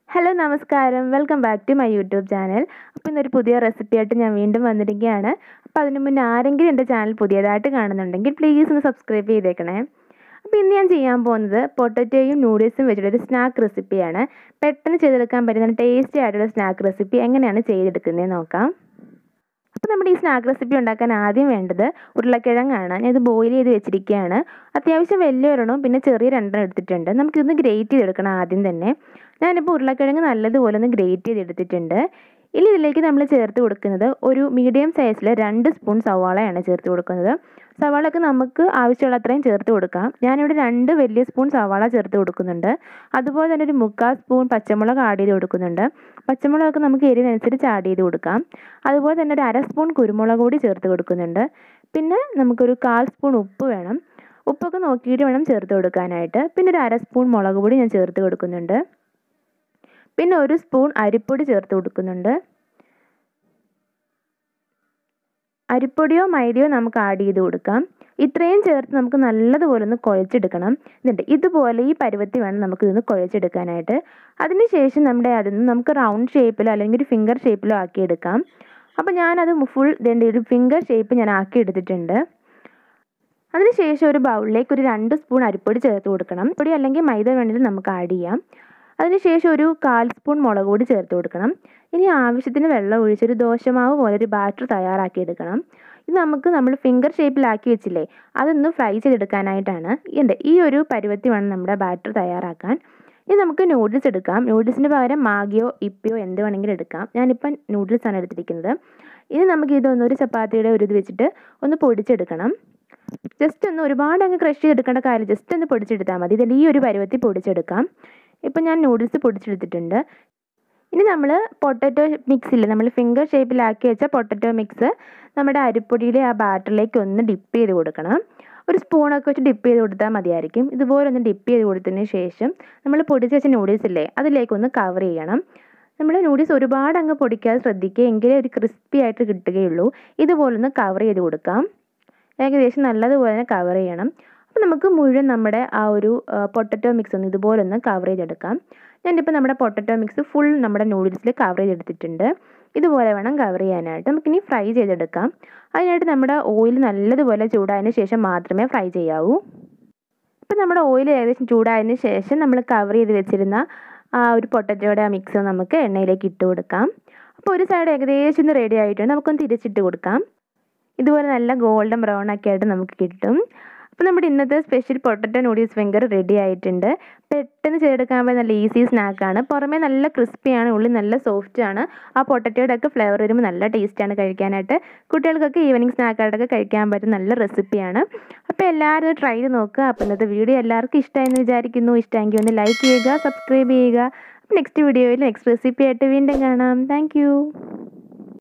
Hello നമസ്കാരം welcome back to my YouTube channel. അപ്പോൾ ഇന്നൊരു പുതിയ റെസിപ്പി ആയിട്ട് ഞാൻ വീണ്ടും വന്നിരിക്കുകയാണ്. അപ്പോൾ അതിന് മുന്നേ ആരെങ്കിലും എൻ്റെ ചാനൽ പുതിയതായിട്ട് കാണുന്നുണ്ടെങ്കിൽ പ്ലീസ് ഒന്ന് സബ്സ്ക്രൈബ് ചെയ്തേക്കണേ. അപ്പോൾ ഇന്ന് ഞാൻ ചെയ്യാൻ പോകുന്നത് പൊട്ടറ്റോയും നൂഡിൽസും വെച്ചിട്ടൊരു സ്നാക്ക് റെസിപ്പിയാണ്. പെട്ടെന്ന് ചെയ്തെടുക്കാൻ പറ്റുന്ന ടേസ്റ്റി ആയിട്ടുള്ള സ്നാക്ക് റെസിപ്പി എങ്ങനെയാണ് ചെയ്തെടുക്കുന്നത് നോക്കാം. അപ്പോൾ നമ്മുടെ ഈ സ്നാക്ക് റെസിപ്പി ഉണ്ടാക്കാൻ ആദ്യം വേണ്ടത് ഉരുളക്കിഴങ്ങാണ്. ഞാനിത് ബോയിൽ ചെയ്ത് വെച്ചിരിക്കുകയാണ്. അത്യാവശ്യം വലിയൊരെണ്ണവും പിന്നെ ചെറിയ രണ്ടെണ്ണം എടുത്തിട്ടുണ്ട്. നമുക്കിതൊന്ന് ഗ്രേറ്റ് ചെയ്തെടുക്കണം ആദ്യം തന്നെ. ഞാനിപ്പോൾ ഉരുളക്കിഴങ്ങ് നല്ലതുപോലെ ഒന്ന് ഗ്രേറ്റ് ചെയ്തെടുത്തിട്ടുണ്ട്. ഇനി ഇതിലേക്ക് നമ്മൾ ചേർത്ത് കൊടുക്കുന്നത് ഒരു മീഡിയം സൈസിൽ 2 സ്പൂൺ സവാളയാണ് ചേർത്ത് കൊടുക്കുന്നത്. സവാളയൊക്കെ നമുക്ക് ആവശ്യമുള്ള അത്രയും ചേർത്ത് കൊടുക്കാം. ഞാനിവിടെ 2 വലിയ സ്പൂൺ സവാള ചേർത്ത് കൊടുക്കുന്നുണ്ട്. അതുപോലെ തന്നെ ഒരു 3/4 സ്പൂൺ പച്ചമുളക് ആഡ് ചെയ്ത് കൊടുക്കുന്നുണ്ട്. പച്ചമുളകൊക്കെ നമുക്ക് എരിവിനനുസരിച്ച് ആഡ് ചെയ്ത് കൊടുക്കാം. അതുപോലെ തന്നെ ഒരു 1/2 സ്പൂൺ കുരുമുളക് കൂടി ചേർത്ത് കൊടുക്കുന്നുണ്ട്. പിന്നെ നമുക്കൊരു 1/4 സ്പൂൺ ഉപ്പ് വേണം. ഉപ്പൊക്കെ നോക്കിയിട്ട് വേണം ചേർത്ത് കൊടുക്കാനായിട്ട്. പിന്നെ ഒരു 1/2 സ്പൂൺ മുളക് പൊടി ഞാൻ ചേർത്ത് കൊടുക്കുന്നുണ്ട്. പിന്നെ 1 സ്പൂൺ അരിപ്പൊടി ചേർത്ത് കൊടുക്കുന്നുണ്ട്. അരിപ്പൊടിയോ മൈദയോ നമുക്ക് ആഡ് ചെയ്ത് കൊടുക്കാം. ഇത്രയും ചേർത്ത് നമുക്ക് നല്ലതുപോലെ ഒന്ന് കുഴച്ചെടുക്കണം. എന്നിട്ട് ഇതുപോലെ ഈ പരുവത്തിൽ വേണം നമുക്ക് ഇതൊന്ന് കുഴച്ചെടുക്കാനായിട്ട്. അതിനുശേഷം അതിൽ നമുക്ക് റൗണ്ട് ഷേപ്പിലോ അല്ലെങ്കിൽ ഒരു ഫിംഗർ ഷേപ്പിലോ ആക്കിയെടുക്കാം. അപ്പോൾ ഞാനത് ഫുൾ ഒരു ഫിംഗർ ഷേപ്പ് ഞാൻ ആക്കി എടുത്തിട്ടുണ്ട്. അതിനുശേഷം ഒരു ബൗളിലേക്ക് ഒരു 2 സ്പൂൺ അരിപ്പൊടി ചേർത്ത് കൊടുക്കണം. പൊടി അല്ലെങ്കിൽ മൈദ വേണമെങ്കിൽ നമുക്ക് ആഡ് ചെയ്യാം. അതിനുശേഷം ഒരു 1/4 സ്പൂൺ മുളക് പൊടി ചേർത്ത് കൊടുക്കണം. ഇനി ആവശ്യത്തിന് വെള്ളം ഒഴിച്ചൊരു ദോശമാവ് പോലെ ഒരു ബാറ്റർ തയ്യാറാക്കി എടുക്കണം. ഇത് നമ്മൾ ഫിംഗർ ഷേപ്പിലാക്കി വെച്ചില്ലേ, അതൊന്ന് ഫ്രൈ ചെയ്തെടുക്കാനായിട്ടാണ്. ഈ ഒരു പരുവത്തിൽ വേണം നമ്മുടെ ബാറ്റർ തയ്യാറാക്കാൻ. ഇനി നമുക്ക് നൂഡിൽസ് എടുക്കാം. നൂഡിൽസിന് പകരം മാഗിയോ ഇപ്പിയോ എന്ത് വേണമെങ്കിലും എടുക്കാം. ഞാനിപ്പം നൂഡിൽസാണ് എടുത്തിരിക്കുന്നത്. ഇനി നമുക്ക് ഒരു ചപ്പാത്തിയുടെ ഇത് വെച്ചിട്ട് ഒന്ന് പൊടിച്ചെടുക്കണം. ജസ്റ്റ് ഒന്ന് ഒരുപാട് അങ്ങ് ക്രഷ് ചെയ്തെടുക്കേണ്ട കാര്യം, ജസ്റ്റ് ഒന്ന് പൊടിച്ചെടുത്താൽ മതി. ഇതിൽ ഈ ഒരു പരുവത്തിൽ പൊടിച്ചെടുക്കാം. ഇപ്പം ഞാൻ നൂഡിൽസ് പൊടിച്ചെടുത്തിട്ടുണ്ട്. ഇനി നമ്മൾ പൊട്ടറ്റോ മിക്സിൽ നമ്മൾ ഫിംഗർ ഷേപ്പിലാക്കി വെച്ച പൊട്ടറ്റോ മിക്സ് നമ്മുടെ അരിപ്പൊടിയുടെ ആ ബാറ്ററിലേക്ക് ഒന്ന് ഡിപ്പ് ചെയ്ത് കൊടുക്കണം. ഒരു സ്പൂണൊക്കെ വെച്ച് ഡിപ്പ് ചെയ്ത് കൊടുത്താൽ മതിയായിരിക്കും. ഇതുപോലെ ഒന്ന് ഡിപ്പ് ചെയ്ത് കൊടുത്തതിന് ശേഷം നമ്മൾ പൊടിച്ച് വെച്ച നൂഡിൽസ് ഇല്ലേ, അതിലേക്കൊന്ന് കവർ ചെയ്യണം. നമ്മൾ നൂഡിൽസ് ഒരുപാട് അങ്ങ് പൊടിക്കാതെ ശ്രദ്ധിക്കുക, എങ്കിലേ ഒരു ക്രിസ്പി ആയിട്ട് കിട്ടുകയുള്ളൂ. ഇതുപോലൊന്ന് കവർ ചെയ്ത് കൊടുക്കാം. ഏകദേശം നല്ലതുപോലെ തന്നെ കവർ ചെയ്യണം. അപ്പോൾ നമുക്ക് മുഴുവൻ നമ്മുടെ ആ ഒരു പൊട്ടറ്റോ മിക്സ് ഒന്ന് ഇതുപോലൊന്ന് കവർ ചെയ്തെടുക്കാം. ഞാനിപ്പോൾ നമ്മുടെ പൊട്ടറ്റോ മിക്സ് ഫുൾ നമ്മുടെ നൂഡിൽസിൽ കവർ ചെയ്തെടുത്തിട്ടുണ്ട്. ഇതുപോലെ വേണം കവർ ചെയ്യാനായിട്ട്. നമുക്കിനി ഫ്രൈ ചെയ്തെടുക്കാം. അതിനായിട്ട് നമ്മുടെ ഓയിൽ നല്ലതുപോലെ ചൂടായതിന് ശേഷം മാത്രമേ ഫ്രൈ ചെയ്യാവൂ. ഇപ്പോൾ നമ്മുടെ ഓയിൽ ഏകദേശം ചൂടായതിന് ശേഷം നമ്മൾ കവർ ചെയ്ത് വെച്ചിരുന്ന ആ ഒരു പൊട്ടറ്റോയുടെ ആ മിക്സ് നമുക്ക് എണ്ണയിലേക്ക് ഇട്ട് കൊടുക്കാം. അപ്പോൾ ഒരു സൈഡ് ഏകദേശം ഒന്ന് റെഡി ആയിട്ടുണ്ട്. നമുക്കൊന്ന് തിരിച്ചിട്ട് കൊടുക്കാം. ഇതുപോലെ നല്ല ഗോൾഡൻ ബ്രൗൺ ഒക്കെ ആയിട്ട് നമുക്ക് കിട്ടും. അപ്പോൾ നമ്മുടെ ഇന്നത്തെ special potato noodles finger ready ആയിട്ടുണ്ട്. പെട്ടെന്ന് ചെയ്തെടുക്കാൻ പറ്റുന്ന നല്ല ഈസി സ്നാക്കാണ്. പുറമേ നല്ല ക്രിസ്പിയാണ്, ഉള്ളിൽ നല്ല സോഫ്റ്റ് ആണ്. ആ പൊട്ടറ്റോയുടെ ഒക്കെ ഫ്ലേവർ വരുമ്പോൾ നല്ല ടേസ്റ്റാണ് കഴിക്കാനായിട്ട്. കുട്ടികൾക്കൊക്കെ ഈവനിങ് സ്നാക്കായിട്ടൊക്കെ കഴിക്കാൻ പറ്റുന്ന നല്ല റെസിപ്പിയാണ്. അപ്പോൾ എല്ലാവരും ട്രൈ ചെയ്ത് നോക്കുക. അപ്പോൾ ഇന്നത്തെ വീഡിയോ എല്ലാവർക്കും ഇഷ്ടമായെന്ന് വിചാരിക്കുന്നു. ഇഷ്ടമെങ്കിൽ ഒന്ന് ലൈക്ക് ചെയ്യുക, സബ്സ്ക്രൈബ് ചെയ്യുക. അപ്പോൾ നെക്സ്റ്റ് വീഡിയോയിൽ നെക്സ്റ്റ് റെസിപ്പി ആയിട്ട് വീണ്ടും കാണാം. താങ്ക്